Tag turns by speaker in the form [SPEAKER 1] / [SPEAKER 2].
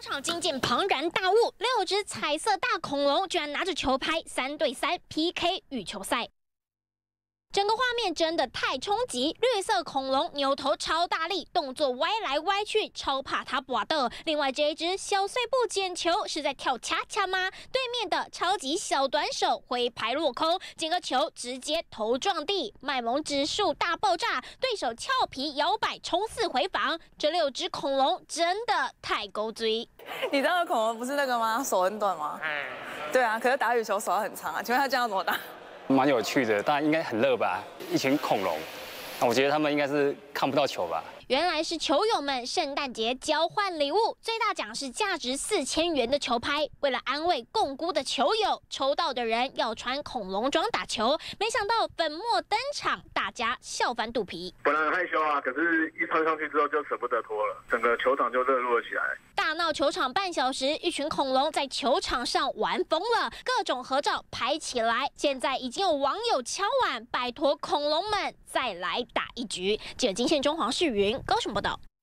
[SPEAKER 1] 场惊见庞然大物，6只彩色大恐龙居然拿着球拍3对3 PK 羽球赛。 整个画面真的太冲击！绿色恐龙扭头超大力，动作歪来歪去，超怕它刮的。另外这一只小碎步捡球是在跳恰恰吗？对面的超级小短手挥拍落空，捡个球直接头撞地，卖萌指数大爆炸，对手俏皮摇摆冲刺回防。这6只恐龙真的太勾追！
[SPEAKER 2] 你知道恐龙不是那个吗？手很短吗？对啊，可是打羽球手要很长啊。请问他这样怎么打？
[SPEAKER 3] 蛮有趣的，当然应该很热吧？一群恐龙，那我觉得他们应该是看不到球吧？
[SPEAKER 1] 原来是球友们圣诞节交换礼物，最大奖是价值4000元的球拍。为了安慰共估的球友，抽到的人要穿恐龙装打球。没想到粉墨登场，大家笑翻肚皮。
[SPEAKER 4] 本来很害羞啊，可是一穿上去之后就舍不得脱了，整个球场就热络起来。
[SPEAKER 1] 大闹球场半小时，一群恐龙在球场上玩疯了，各种合照拍起来。现在已经有网友敲碗，拜托恐龙们再来打一局。记者金线中黄世云高雄报道。